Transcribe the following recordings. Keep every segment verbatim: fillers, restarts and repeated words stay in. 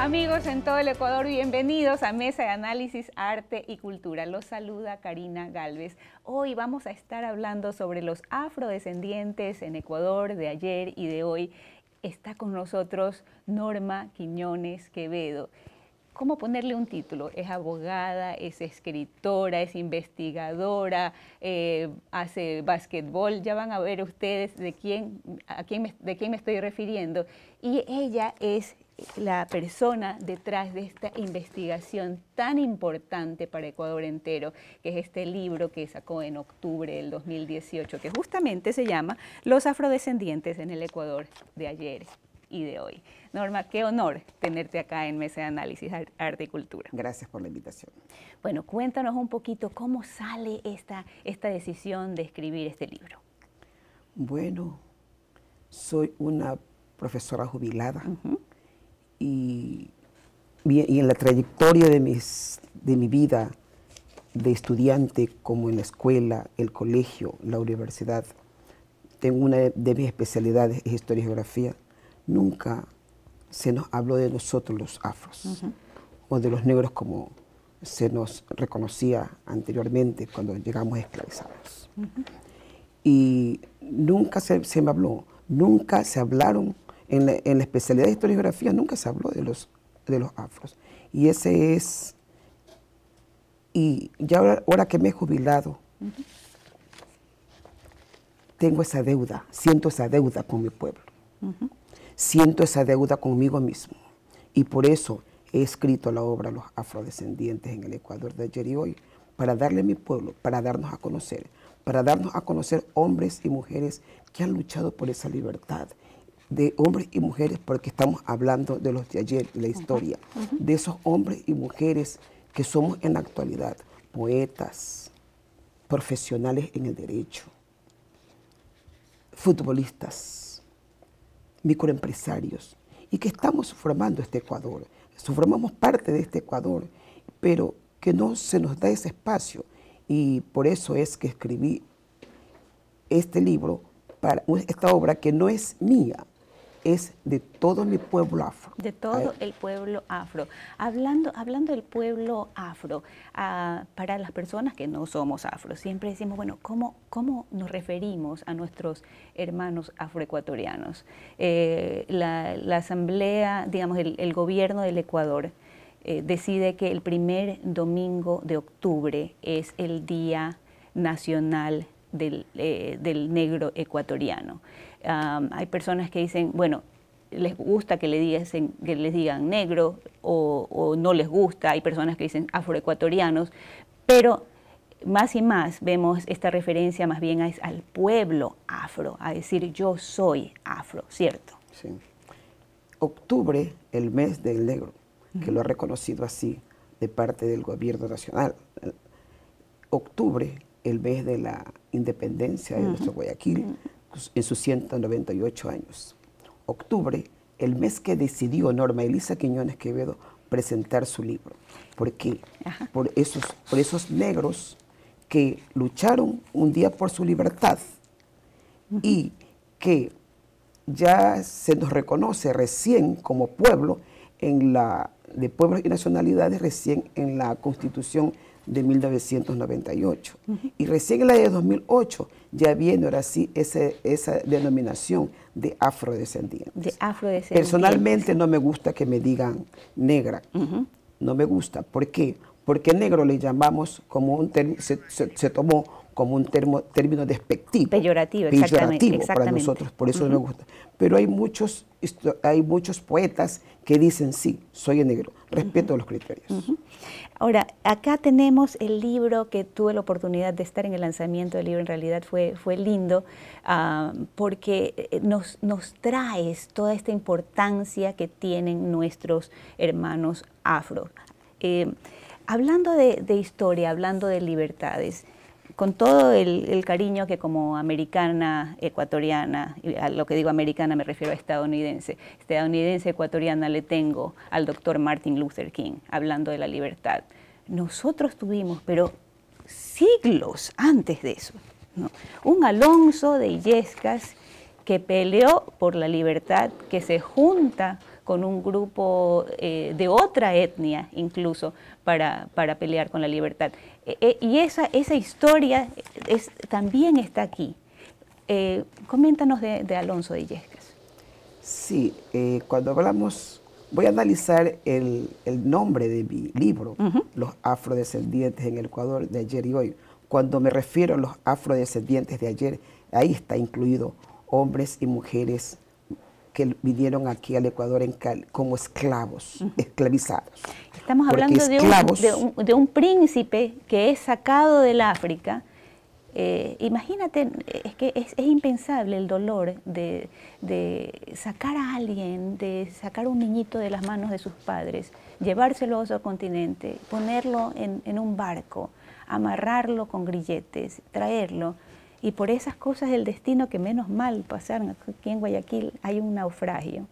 Amigos en todo el Ecuador, bienvenidos a Mesa de Análisis, Arte y Cultura. Los saluda Karina Galvez. Hoy vamos a estar hablando sobre los afrodescendientes en Ecuador de ayer y de hoy. Está con nosotros Norma Quiñones Quevedo. ¿Cómo ponerle un título? Es abogada, es escritora, es investigadora, eh, hace básquetbol. Ya van a ver ustedes de quién, a quién me, de quién me estoy refiriendo. Y ella es la persona detrás de esta investigación tan importante para Ecuador entero, que es este libro que sacó en octubre del dos mil dieciocho, que justamente se llama Los afrodescendientes en el Ecuador de ayer y de hoy. Norma, qué honor tenerte acá en Mesa de Análisis, Arte y Cultura. Gracias por la invitación. Bueno, cuéntanos un poquito cómo sale esta, esta decisión de escribir este libro. Bueno, soy una profesora jubilada. Uh-huh. Y, y en la trayectoria de, mis, de mi vida de estudiante, como en la escuela, el colegio, la universidad, tengo una de mis especialidades, es historia y geografía, nunca se nos habló de nosotros los afros, uh-huh. o de los negros como se nos reconocía anteriormente cuando llegamos esclavizados. Uh-huh. Y nunca se, se me habló, nunca se hablaron. En la, en la especialidad de historia y geografía nunca se habló de los, de los afros. Y ese es, y ya ahora, ahora que me he jubilado, uh-huh. tengo esa deuda, siento esa deuda con mi pueblo. Uh-huh. Siento esa deuda conmigo mismo. Y por eso he escrito la obra Los afrodescendientes en el Ecuador de ayer y hoy, para darle a mi pueblo, para darnos a conocer, para darnos a conocer hombres y mujeres que han luchado por esa libertad, de hombres y mujeres, porque estamos hablando de los de ayer, de la historia, uh-huh. Uh-huh. de esos hombres y mujeres que somos en la actualidad, poetas, profesionales en el derecho, futbolistas, microempresarios, y que estamos formando este Ecuador, formamos parte de este Ecuador, pero que no se nos da ese espacio, y por eso es que escribí este libro, para esta obra que no es mía, es de todo mi pueblo afro. De todo el pueblo afro. Hablando, hablando del pueblo afro, uh, para las personas que no somos afro, siempre decimos, bueno, ¿cómo, cómo nos referimos a nuestros hermanos afroecuatorianos? Eh, la, la asamblea, digamos, el, el gobierno del Ecuador eh, decide que el primer domingo de octubre es el Día Nacional del, eh, del Negro Ecuatoriano. Um, hay personas que dicen, bueno, les gusta que, le digan, que les digan negro o, o no les gusta, hay personas que dicen afroecuatorianos, pero más y más vemos esta referencia más bien a, al pueblo afro, a decir yo soy afro, ¿cierto? Sí. Octubre, el mes del negro, uh-huh. que lo ha reconocido así de parte del gobierno nacional. Octubre, el mes de la independencia de uh-huh. nuestro Guayaquil, uh-huh. en sus ciento noventa y ocho años. Octubre, el mes que decidió Norma Elisa Quiñones Quevedo presentar su libro. ¿Por qué? Ajá. Por esos, por esos negros que lucharon un día por su libertad uh-huh. y que ya se nos reconoce recién como pueblo en la, de pueblos y nacionalidades recién en la Constitución de mil novecientos noventa y ocho. Uh-huh. Y recién en la de dos mil ocho ya viene ahora sí ese, esa denominación de afrodescendientes. De afrodescendientes. Personalmente no me gusta que me digan negra. Uh-huh. No me gusta. ¿Por qué? Porque negro le llamamos como un término, se, se, se tomó como un termo, término despectivo. Peyorativo, peyorativo exactamente, para exactamente. nosotros, por eso uh-huh. no me gusta. Pero hay muchos, hay muchos poetas que dicen, sí, soy negro, respeto uh-huh. los criterios. Uh-huh. Ahora, acá tenemos el libro que tuve la oportunidad de estar en el lanzamiento del libro, en realidad fue, fue lindo, uh, porque nos, nos traes toda esta importancia que tienen nuestros hermanos afro. Eh, hablando de, de historia, hablando de libertades, con todo el, el cariño que como americana ecuatoriana, y a lo que digo americana me refiero a estadounidense, estadounidense ecuatoriana le tengo al doctor Martin Luther King, hablando de la libertad. Nosotros tuvimos, pero siglos antes de eso, ¿no? Un Alonso de Illescas que peleó por la libertad, que se junta con con un grupo eh, de otra etnia incluso para, para pelear con la libertad. Eh, eh, y esa, esa historia es, también está aquí. Eh, coméntanos de, de Alonso de Illescas. Sí, eh, cuando hablamos, voy a analizar el, el nombre de mi libro, uh-huh. Los afrodescendientes en el Ecuador de ayer y hoy. Cuando me refiero a los afrodescendientes de ayer, ahí está incluido hombres y mujeres que vinieron aquí al Ecuador en Cali como esclavos, uh-huh. esclavizados. Estamos hablando esclavos, de, un, de, un, de un príncipe que es sacado del África. Eh, imagínate, es que es, es impensable el dolor de, de sacar a alguien, de sacar a un niñito de las manos de sus padres, llevárselo a otro continente, ponerlo en, en un barco, amarrarlo con grilletes, traerlo. Y por esas cosas del destino que menos mal pasaron, aquí en Guayaquil hay un naufragio.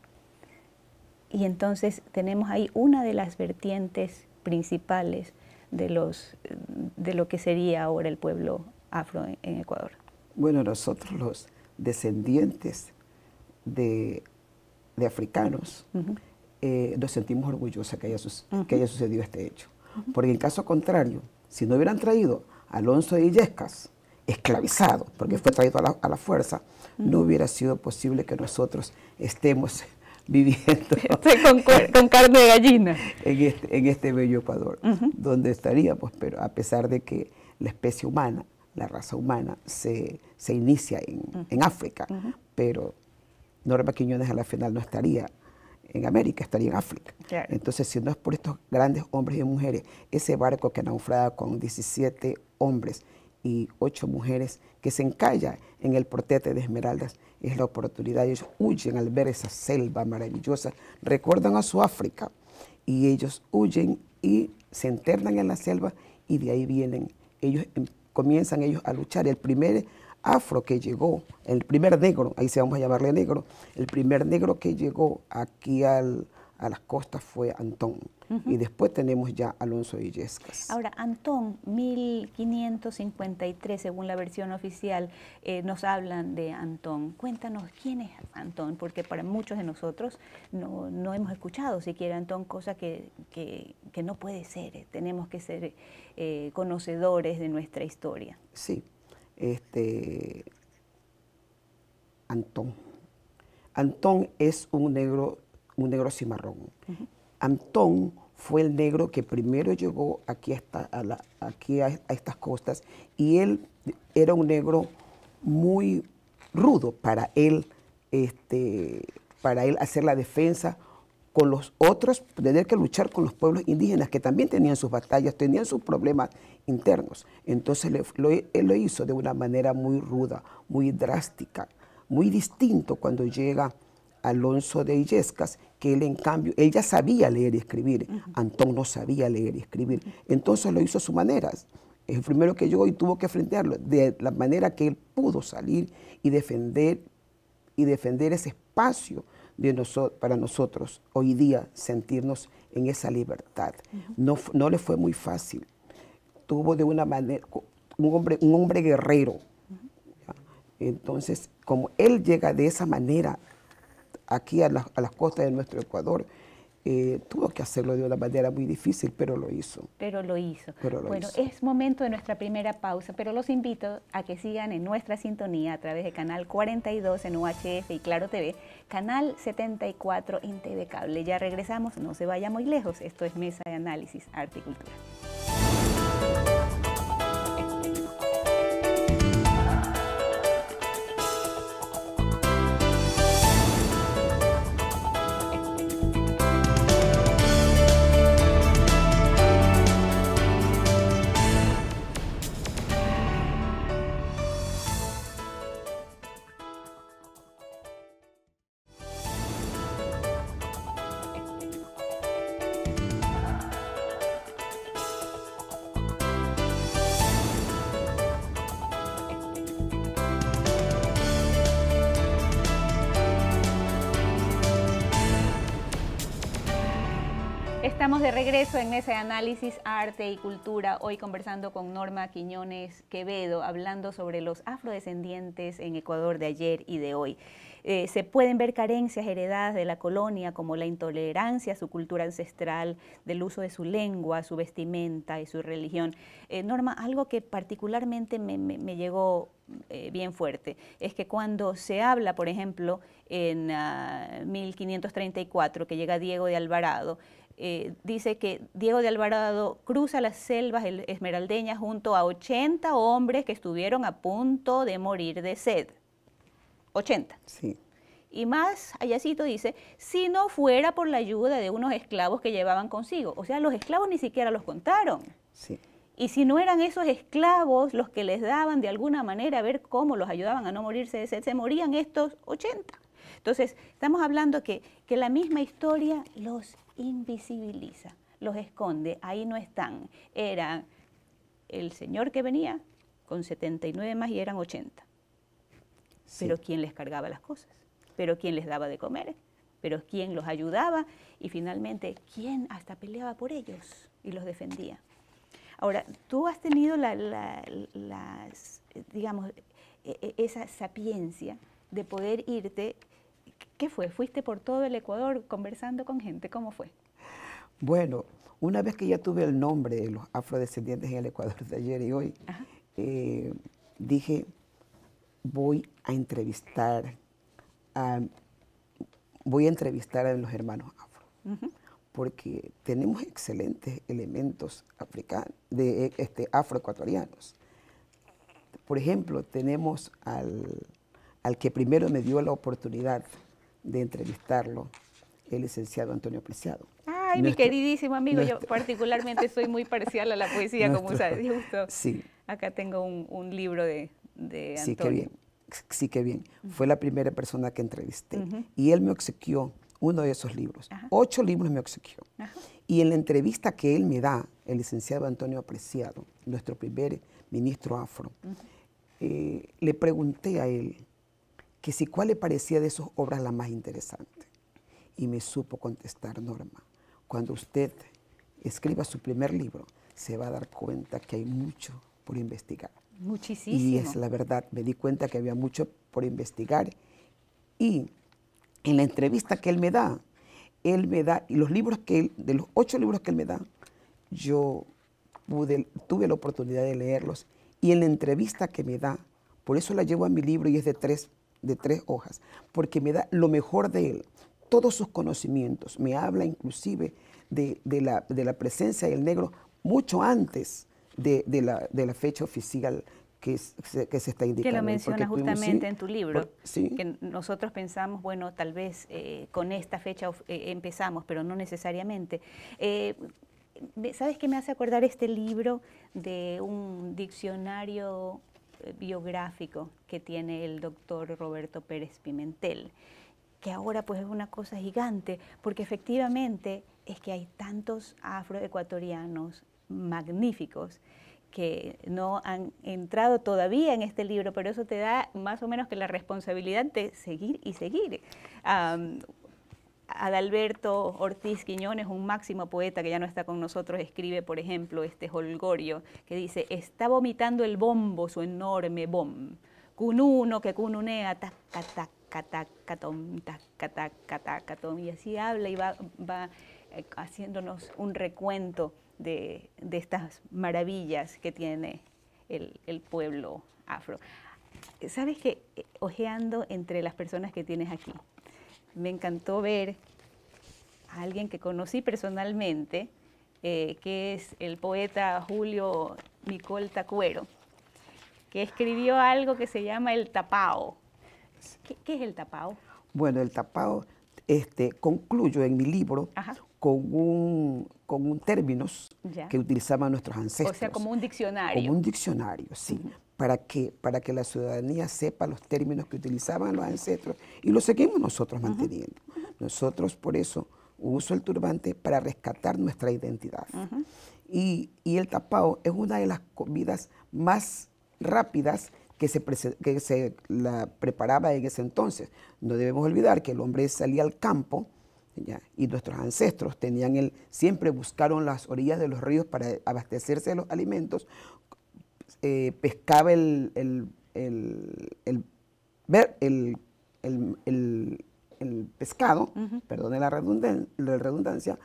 Y entonces tenemos ahí una de las vertientes principales de, los, de lo que sería ahora el pueblo afro en, en Ecuador. Bueno, nosotros los descendientes de, de africanos uh-huh. eh, nos sentimos orgullosos que haya, uh-huh. que haya sucedido este hecho. Uh-huh. Porque en caso contrario, si no hubieran traído a Alonso de Illescas, esclavizado, porque fue traído a la, a la fuerza, uh-huh. no hubiera sido posible que nosotros estemos viviendo con, con carne de gallina en este, en este bello Ecuador, uh-huh. donde estaríamos, pero a pesar de que la especie humana, la raza humana, se, se inicia en, uh-huh. en África, uh-huh. pero Norma Quiñones a la final no estaría en América, estaría en África. Claro. Entonces, si no es por estos grandes hombres y mujeres, ese barco que naufraga con diecisiete hombres y ocho mujeres que se encalla en el portete de Esmeraldas, es la oportunidad. Ellos huyen al ver esa selva maravillosa, recuerdan a su África, y ellos huyen y se internan en la selva, y de ahí vienen, ellos comienzan ellos a luchar. El primer afro que llegó, el primer negro, ahí se vamos a llamarle negro, el primer negro que llegó aquí al, a las costas fue Antón. Uh-huh. Y después tenemos ya Alonso de Illescas. Ahora, Antón, mil quinientos cincuenta y tres, según la versión oficial, eh, nos hablan de Antón. Cuéntanos, ¿quién es Antón? Porque para muchos de nosotros no, no hemos escuchado siquiera Antón, cosa que, que, que no puede ser. Tenemos que ser eh, conocedores de nuestra historia. Sí, este, Antón. Antón es un negro, un negro cimarrón. Uh-huh. Antón fue el negro que primero llegó aquí, a, esta, a, la, aquí a, a estas costas, y él era un negro muy rudo para él, este, para él hacer la defensa con los otros, tener que luchar con los pueblos indígenas que también tenían sus batallas, tenían sus problemas internos. Entonces le, lo, él lo hizo de una manera muy ruda, muy drástica, muy distinto cuando llega Alonso de Illescas, que él en cambio, él ya sabía leer y escribir. Uh-huh. Antón no sabía leer y escribir. Entonces lo hizo a su manera. Es el primero que llegó y tuvo que enfrentarlo de la manera que él pudo salir y defender, y defender ese espacio de noso- para nosotros hoy día sentirnos en esa libertad. Uh-huh. No, no le fue muy fácil. Tuvo de una manera, un hombre, un hombre guerrero. Uh-huh. Entonces, como él llega de esa manera aquí a, la, a las costas de nuestro Ecuador, eh, tuvo que hacerlo de una manera muy difícil, pero lo hizo. Pero lo hizo. Pero lo bueno, hizo. Es momento de nuestra primera pausa, pero los invito a que sigan en nuestra sintonía a través de Canal cuarenta y dos en U H F y Claro T V, Canal setenta y cuatro en T V Cable. Ya regresamos, no se vaya muy lejos. Esto es Mesa de Análisis, Arte y Cultura. Estamos de regreso en Mesa de Análisis, Arte y Cultura, hoy conversando con Norma Quiñones Quevedo, hablando sobre los afrodescendientes en Ecuador de ayer y de hoy. Eh, se pueden ver carencias heredadas de la colonia, como la intolerancia a su cultura ancestral, del uso de su lengua, su vestimenta y su religión. Eh, Norma, algo que particularmente me, me, me llegó eh, bien fuerte, es que cuando se habla, por ejemplo, en uh, mil quinientos treinta y cuatro, que llega Diego de Alvarado, Eh, dice que Diego de Alvarado cruza las selvas esmeraldeñas junto a ochenta hombres que estuvieron a punto de morir de sed. ochenta. Sí. Y más allácito dice, si no fuera por la ayuda de unos esclavos que llevaban consigo. O sea, los esclavos ni siquiera los contaron. Sí. Y si no eran esos esclavos los que les daban de alguna manera a ver cómo los ayudaban a no morirse de sed, se morían estos ochenta. Entonces, estamos hablando que, que la misma historia los invisibiliza, los esconde, ahí no están. Era el señor que venía con setenta y nueve más y eran ochenta. Sí. Pero ¿quién les cargaba las cosas? ¿Pero quién les daba de comer? ¿Pero quién los ayudaba? Y finalmente, ¿quién hasta peleaba por ellos y los defendía? Ahora, tú has tenido la, la, las, digamos, esa sapiencia de poder irte. ¿Qué fue? ¿Fuiste por todo el Ecuador conversando con gente? ¿Cómo fue? Bueno, una vez que ya tuve el nombre de los afrodescendientes en el Ecuador de ayer y hoy, eh, dije, voy a entrevistar a, voy a entrevistar a los hermanos afro, uh-huh. porque tenemos excelentes elementos africanos, de, este, afroecuatorianos. Por ejemplo, tenemos al, al que primero me dio la oportunidad de entrevistarlo, el licenciado Antonio Preciado. Ay, nuestro, mi queridísimo amigo, nuestro, yo particularmente soy muy parcial a la poesía, nuestro, como sabes, justo sí. Acá tengo un, un libro de, de Antonio. Sí, qué bien, sí, qué bien. Uh-huh. Fue la primera persona que entrevisté, uh-huh. y él me obsequió uno de esos libros. Uh-huh. Ocho libros me obsequió. Uh-huh. Y en la entrevista que él me da, el licenciado Antonio Preciado, nuestro primer ministro afro, uh-huh. eh, le pregunté a él que si cuál le parecía de sus obras la más interesante. Y me supo contestar, Norma, cuando usted escriba su primer libro, se va a dar cuenta que hay mucho por investigar. Muchísimo. Y es la verdad, me di cuenta que había mucho por investigar. Y en la entrevista que él me da, él me da, y los libros que él, de los ocho libros que él me da, yo pude, tuve la oportunidad de leerlos. Y en la entrevista que me da, por eso la llevo a mi libro y es de tres de tres hojas, porque me da lo mejor de él, todos sus conocimientos, me habla inclusive de, de, la, de la presencia del negro mucho antes de, de, la, de la fecha oficial que se, que se está indicando. Que lo menciona justamente sí, en tu libro, por, sí. que nosotros pensamos, bueno, tal vez eh, con esta fecha eh, empezamos, pero no necesariamente. Eh, ¿Sabes qué me hace acordar este libro de un diccionario biográfico que tiene el doctor Roberto Pérez Pimentel, que ahora pues es una cosa gigante, porque efectivamente es que hay tantos afroecuatorianos magníficos que no han entrado todavía en este libro, pero eso te da más o menos que la responsabilidad de seguir y seguir. Um, Adalberto Ortiz Quiñones, un máximo poeta que ya no está con nosotros, escribe, por ejemplo, este jolgorio que dice, está vomitando el bombo su enorme bom, cununo que cununea, taca, taca, taca, tom, taca, taca, taca, tom, y así habla y va, va haciéndonos un recuento de, de estas maravillas que tiene el, el pueblo afro. ¿Sabes qué? Ojeando entre las personas que tienes aquí, me encantó ver a alguien que conocí personalmente, eh, que es el poeta Julio Micolta Cuero, que escribió algo que se llama el tapao. ¿Qué, qué es el tapao? Bueno, el tapao este, concluyo en mi libro con un, con un términos ya. que utilizaban nuestros ancestros. O sea, como un diccionario. Como un diccionario, sí. Uh-huh. ¿Para qué? Para que la ciudadanía sepa los términos que utilizaban los ancestros y los seguimos nosotros manteniendo. Uh-huh. Nosotros, por eso, uso el turbante para rescatar nuestra identidad. Uh-huh. y, y el tapao es una de las comidas más rápidas que se, que se la preparaba en ese entonces. No debemos olvidar que el hombre salía al campo ¿ya? Y nuestros ancestros tenían el, siempre buscaron las orillas de los ríos para abastecerse de los alimentos, eh, pescaba el, el, el, el, el, el, el, el, el pescado, uh-huh. perdone la redundancia, la redundancia,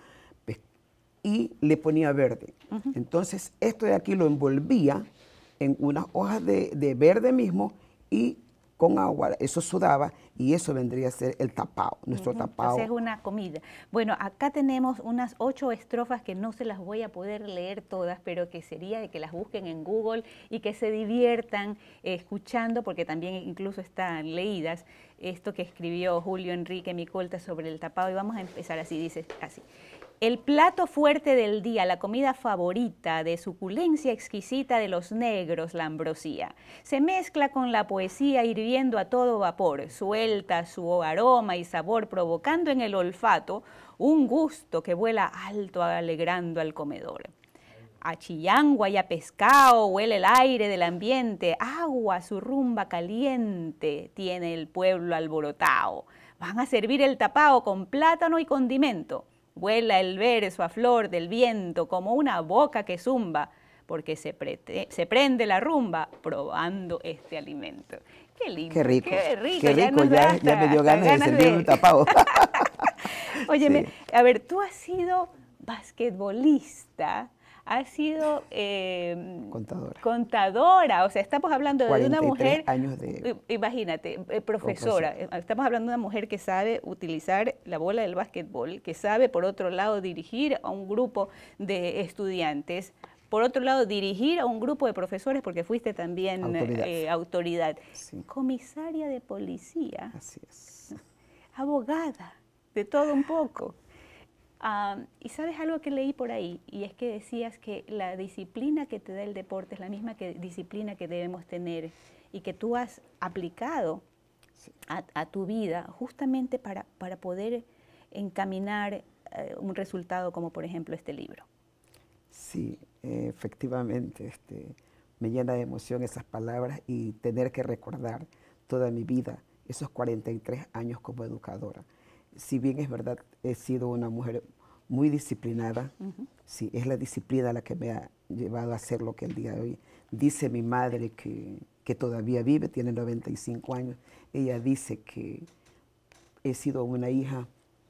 y le ponía verde. Uh-huh. Entonces, esto de aquí lo envolvía en unas hojas de, de verde mismo y con agua, eso sudaba y eso vendría a ser el tapao, nuestro uh-huh. tapao. Entonces es una comida. Bueno, acá tenemos unas ocho estrofas que no se las voy a poder leer todas, pero que sería de que las busquen en Google y que se diviertan eh, escuchando, porque también incluso están leídas, esto que escribió Julio Enrique Micolta sobre el tapao. Y vamos a empezar así, dice así. El plato fuerte del día, la comida favorita de suculencia exquisita de los negros, la ambrosía. Se mezcla con la poesía hirviendo a todo vapor, suelta su aroma y sabor, provocando en el olfato un gusto que vuela alto alegrando al comedor. A chillangua y a pescado huele el aire del ambiente, agua su rumba caliente tiene el pueblo alborotado. Van a servir el tapao con plátano y condimento. Vuela el verso a flor del viento como una boca que zumba, porque se, prete, se prende la rumba probando este alimento. Qué lindo, qué rico, qué rico, qué rico. Ya, ya, hasta, ya me dio ganas, ganas de servir un tapao. Óyeme, sí. A ver, tú has sido basquetbolista, has sido eh, contadora. contadora, o sea, estamos hablando de una mujer, años de imagínate, eh, profesora, profesora, estamos hablando de una mujer que sabe utilizar la bola del básquetbol, que sabe, por otro lado, dirigir a un grupo de estudiantes, por otro lado, dirigir a un grupo de profesores, porque fuiste también autoridad, eh, autoridad. Sí. Comisaria de policía, así es. Abogada, de todo un poco. Um, y sabes algo que leí por ahí, y es que decías que la disciplina que te da el deporte es la misma que, disciplina que debemos tener y que tú has aplicado sí. a, a tu vida justamente para, para poder encaminar uh, un resultado como por ejemplo este libro. Sí, eh, efectivamente, este, me llena de emoción esas palabras y tener que recordar toda mi vida, esos cuarenta y tres años como educadora. Si bien es verdad, he sido una mujer muy disciplinada, uh-huh. sí, es la disciplina la que me ha llevado a hacer lo que el día de hoy. Dice mi madre que, que todavía vive, tiene noventa y cinco años, ella dice que he sido una hija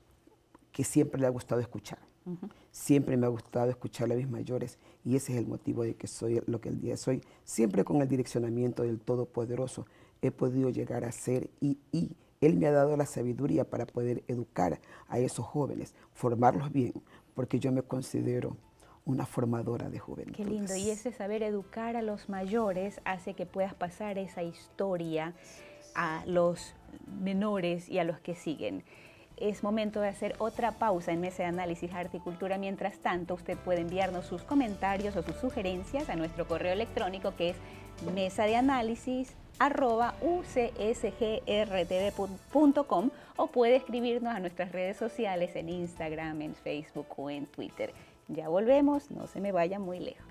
que siempre le ha gustado escuchar. Uh-huh. Siempre me ha gustado escuchar a mis mayores y ese es el motivo de que soy lo que el día soy. Siempre con el direccionamiento del Todopoderoso he podido llegar a ser y, y Él me ha dado la sabiduría para poder educar a esos jóvenes, formarlos bien, porque yo me considero una formadora de juventud. Qué lindo, y ese saber educar a los mayores hace que puedas pasar esa historia a los menores y a los que siguen. Es momento de hacer otra pausa en Mesa de Análisis Arte y Cultura. Mientras tanto, usted puede enviarnos sus comentarios o sus sugerencias a nuestro correo electrónico que es mesa de análisis arroba u c s g r t v punto com o puede escribirnos a nuestras redes sociales en Instagram, en Facebook o en Twitter. Ya volvemos, no se me vayan muy lejos.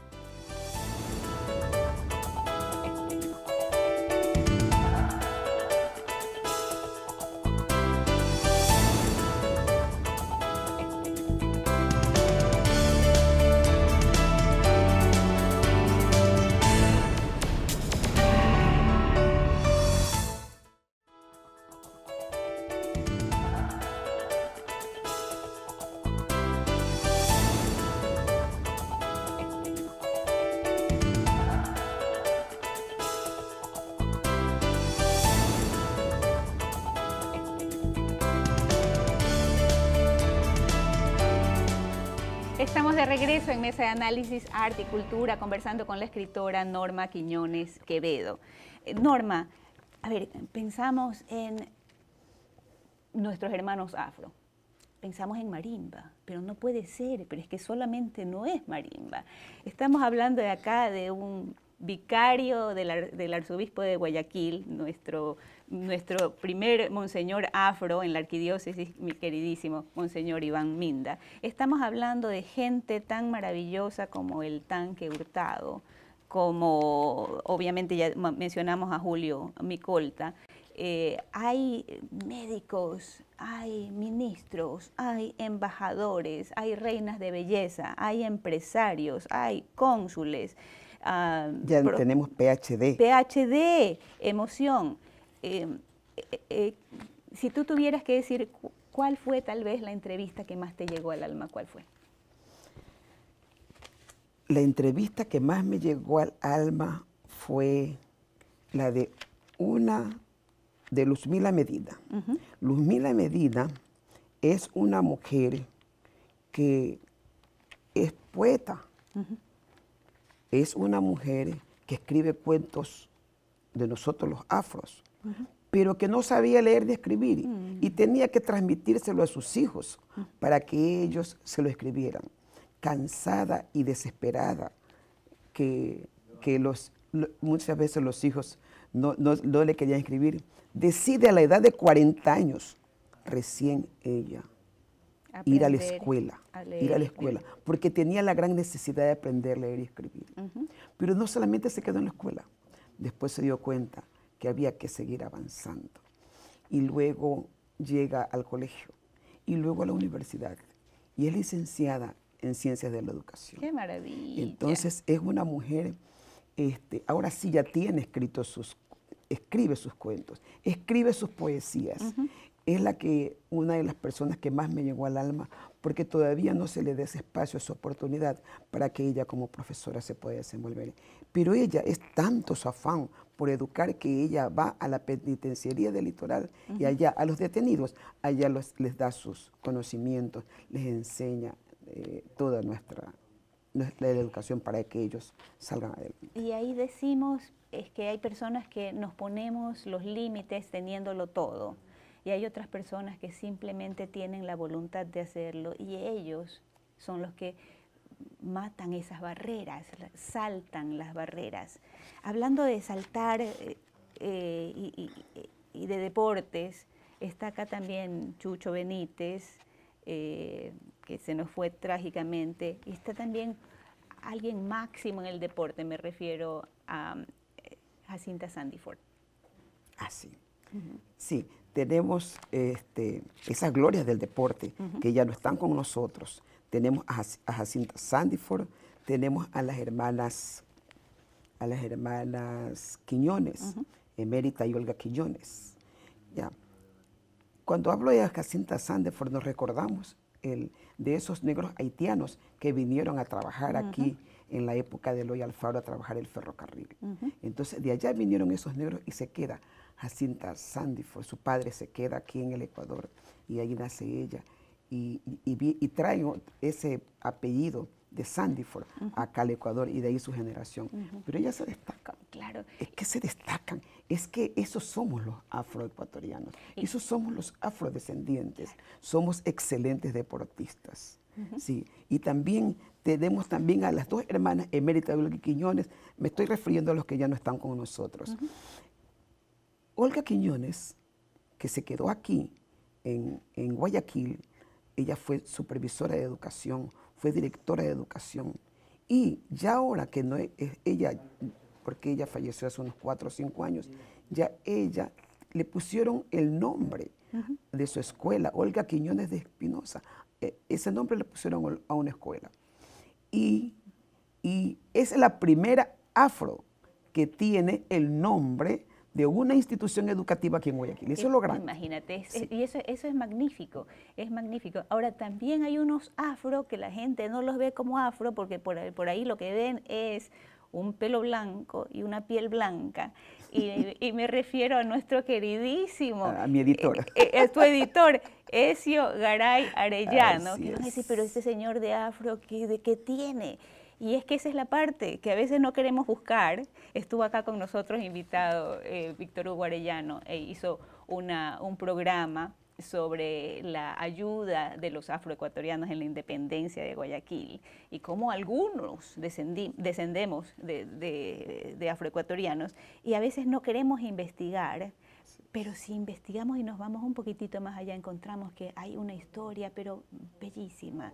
Estamos de regreso en Mesa de Análisis Arte y Cultura conversando con la escritora Norma Quiñones Quevedo. Norma, a ver, pensamos en nuestros hermanos afro, pensamos en marimba, pero no puede ser, pero es que solamente no es marimba. Estamos hablando de acá de un vicario del, del arzobispo de Guayaquil, nuestro, nuestro primer monseñor afro en la arquidiócesis, mi queridísimo monseñor Iván Minda. Estamos hablando de gente tan maravillosa como el Tanque Hurtado, como obviamente ya mencionamos a Julio Micolta, eh, hay médicos, hay ministros, hay embajadores, hay reinas de belleza, hay empresarios, hay cónsules. Uh, ya pro, tenemos P H D. P H D, emoción. Eh, eh, eh, si tú tuvieras que decir cuál fue tal vez la entrevista que más te llegó al alma, ¿cuál fue? La entrevista que más me llegó al alma fue la de una de Luzmila Medina. Uh-huh. Luzmila Medina es una mujer que es poeta. Uh-huh. Es una mujer que escribe cuentos de nosotros los afros, uh-huh. pero que no sabía leer ni escribir uh-huh. y tenía que transmitírselo a sus hijos uh-huh. para que ellos se lo escribieran. Cansada y desesperada, que, que los, lo, muchas veces los hijos no, no, no le querían escribir, decide a la edad de cuarenta años, recién ella, aprender, ir a la escuela, a ir a la escuela, porque tenía la gran necesidad de aprender a leer y escribir. Uh-huh. Pero no solamente se quedó en la escuela, después se dio cuenta que había que seguir avanzando. Y luego llega al colegio, y luego a la universidad, y es licenciada en Ciencias de la Educación. ¡Qué maravilla! Entonces es una mujer, este, ahora sí ya tiene escrito sus, escribe sus cuentos, escribe sus poesías. Uh-huh. Es la que, una de las personas que más me llegó al alma, porque todavía no se le da ese espacio, esa oportunidad para que ella como profesora se pueda desenvolver. Pero ella es tanto su afán por educar que ella va a la penitenciaría del litoral uh-huh. y allá a los detenidos, allá los, les da sus conocimientos, les enseña eh, toda nuestra, nuestra educación para que ellos salgan adelante. Y ahí decimos es que hay personas que nos ponemos los límites teniéndolo todo. Y hay otras personas que simplemente tienen la voluntad de hacerlo y ellos son los que matan esas barreras, saltan las barreras. Hablando de saltar eh, eh, y, y, y de deportes, está acá también Chucho Benítez, eh, que se nos fue trágicamente, y está también alguien máximo en el deporte, me refiero a eh, Jacinta Sandiford. Ah, sí. Uh-huh. Sí. Tenemos este, esas glorias del deporte uh-huh. que ya no están con nosotros. Tenemos a, a Jacinta Sandiford, tenemos a las hermanas, a las hermanas Quiñones, uh-huh. Emérita y Olga Quiñones. Ya. Cuando hablo de Jacinta Sandiford nos recordamos el, de esos negros haitianos que vinieron a trabajar uh-huh. aquí en la época de Eloy Alfaro a trabajar el ferrocarril. Uh-huh. Entonces de allá vinieron esos negros y se queda Jacinta Sandiford, su padre se queda aquí en el Ecuador y ahí nace ella y, y, y, y trae ese apellido de Sandiford uh-huh. acá al Ecuador y de ahí su generación. Uh-huh. Pero ellas se destacan, claro. Es que se destacan, es que esos somos los afroecuatorianos, y esos somos los afrodescendientes, claro. Somos excelentes deportistas. Uh-huh. Sí, y también tenemos también a las dos hermanas Emérita y Olga Quiñones, me estoy refiriendo a los que ya no están con nosotros. Uh-huh. Olga Quiñones, que se quedó aquí en, en Guayaquil, ella fue supervisora de educación, fue directora de educación y ya ahora que no es ella, porque ella falleció hace unos cuatro o cinco años, ya ella le pusieron el nombre uh-huh. de su escuela, Olga Quiñones de Espinosa. Eh, ese nombre le pusieron a una escuela. Y, y es la primera afro que tiene el nombre de una institución educativa aquí en Guayaquil. Eso es, es lo grande. Imagínate, es, sí. y eso, eso es magnífico, es magnífico. Ahora, también hay unos afro que la gente no los ve como afro porque por, por ahí lo que ven es un pelo blanco y una piel blanca. Y, y me refiero a nuestro queridísimo... A, a mi editor. Eh, eh, tu editor, Ezio Garay Arellano. Así que van a decir, es. pero este señor de afro, ¿qué, de qué tiene? Y es que esa es la parte que a veces no queremos buscar. Estuvo acá con nosotros invitado eh, Víctor Hugo Arellano e hizo una, un programa sobre la ayuda de los afroecuatorianos en la independencia de Guayaquil y cómo algunos descendí, descendemos de, de, de afroecuatorianos y a veces no queremos investigar, pero si investigamos y nos vamos un poquitito más allá encontramos que hay una historia pero bellísima.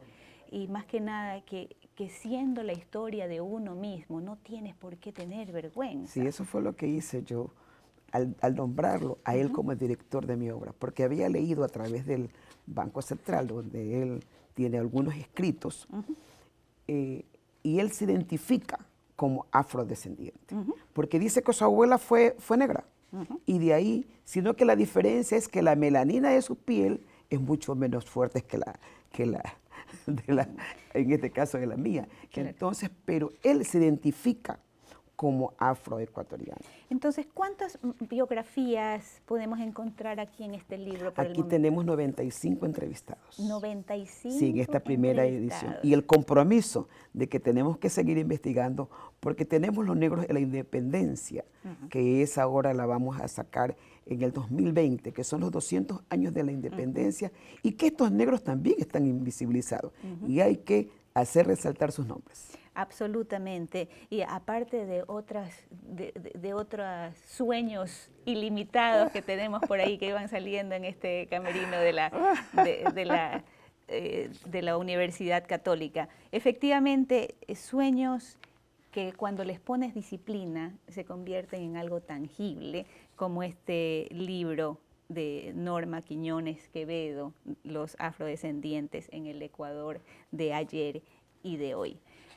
y más que nada que, que siendo la historia de uno mismo, no tienes por qué tener vergüenza. Sí, eso fue lo que hice yo al, al nombrarlo a él uh-huh. como el director de mi obra, porque había leído a través del Banco Central, donde él tiene algunos escritos, uh-huh. eh, y él se identifica como afrodescendiente, uh-huh. porque dice que su abuela fue, fue negra, uh-huh. y de ahí, sino que la diferencia es que la melanina de su piel es mucho menos fuerte que la, que la, de la en este caso de la mía. Claro. Entonces, pero él se identifica como afroecuatoriano. Entonces, ¿cuántas biografías podemos encontrar aquí en este libro? Por aquí el tenemos noventa y cinco entrevistados. noventa y cinco Sí, en esta primera edición. Y el compromiso de que tenemos que seguir investigando, porque tenemos los negros de la independencia, uh-huh. que es ahora la vamos a sacar en el dos mil veinte, que son los doscientos años de la independencia, uh-huh. y que estos negros también están invisibilizados. Uh-huh. Y hay que hacer resaltar sus nombres. Absolutamente, y aparte de otras de, de, de otros sueños ilimitados que tenemos por ahí que iban saliendo en este camerino de la, de, de la, eh, de la Universidad Católica. Efectivamente, sueños que cuando les pones disciplina se convierten en algo tangible, como este libro de Norma Quiñones Quevedo, Los afrodescendientes en el Ecuador de ayer y de hoy.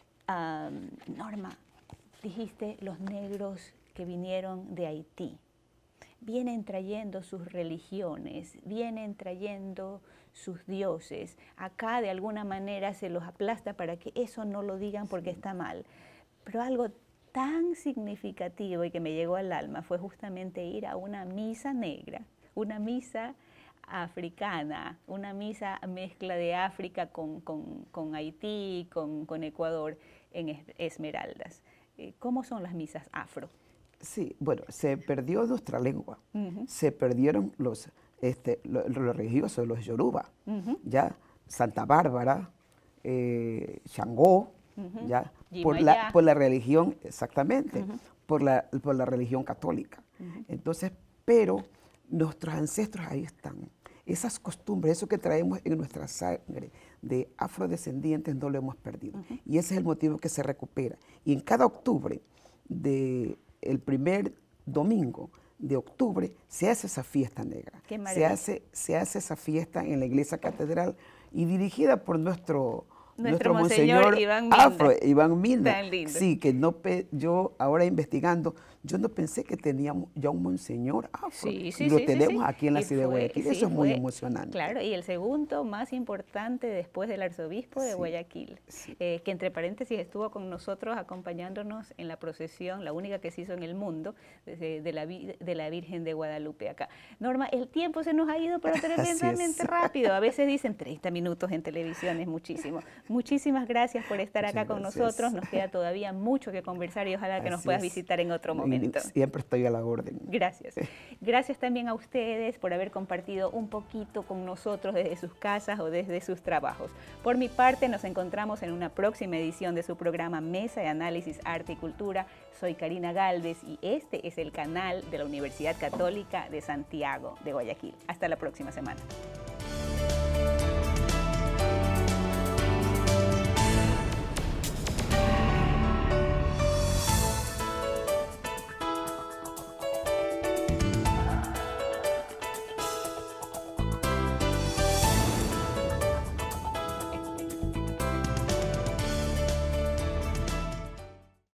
Um, Norma, dijiste los negros que vinieron de Haití, vienen trayendo sus religiones, vienen trayendo sus dioses, acá de alguna manera se los aplasta para que eso no lo digan porque está mal, pero algo tan significativo y que me llegó al alma fue justamente ir a una misa negra, una misa africana, una misa mezcla de África con, con, con Haití, con, con Ecuador en Esmeraldas. ¿Cómo son las misas afro? Sí, bueno, se perdió nuestra lengua, uh-huh. se perdieron los, este, los, los religiosos, los yoruba, uh-huh. ya, Santa Bárbara, eh, Xangó, uh-huh. ya, por la, por la religión, exactamente, uh-huh. por, la, por la religión católica. Uh-huh. Entonces, pero nuestros ancestros ahí están. Esas costumbres, eso que traemos en nuestra sangre de afrodescendientes no lo hemos perdido. Uh-huh. Y ese es el motivo que se recupera. Y en cada octubre, de, el primer domingo de octubre, se hace esa fiesta negra. Qué se hace, se hace esa fiesta en la iglesia catedral y dirigida por nuestro... Nuestro, nuestro monseñor, monseñor Iván Milda. Afro, Iván Milda. Tan lindo. Sí, que no pe, yo ahora investigando, yo no pensé que teníamos ya un monseñor afro. Sí, sí, y lo sí, tenemos sí, aquí en la y ciudad de Guayaquil. Sí, eso es muy fue, emocionante. Claro, y el segundo más importante después del arzobispo de sí, Guayaquil, sí. Eh, que entre paréntesis estuvo con nosotros acompañándonos en la procesión, la única que se hizo en el mundo, de, de, la, de la Virgen de Guadalupe acá. Norma, el tiempo se nos ha ido, pero tremendamente rápido. A veces dicen treinta minutos en televisión, es muchísimo. Muchísimas gracias. Gracias por estar Muchas acá con gracias. Nosotros. Nos queda todavía mucho que conversar y ojalá que Así nos puedas es. visitar en otro momento. Siempre estoy a la orden. Gracias. Gracias también a ustedes por haber compartido un poquito con nosotros desde sus casas o desde sus trabajos. Por mi parte, nos encontramos en una próxima edición de su programa Mesa de Análisis, Arte y Cultura. Soy Karina Galvez y este es el canal de la Universidad Católica de Santiago de Guayaquil. Hasta la próxima semana.